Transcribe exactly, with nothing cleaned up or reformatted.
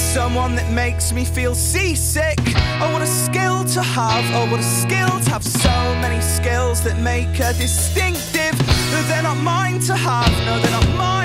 someone that makes me feel seasick. Oh, what a skill to have, oh, what a skill to have. So many skills that make her distinctive. They're not mine to have, no, they're not mine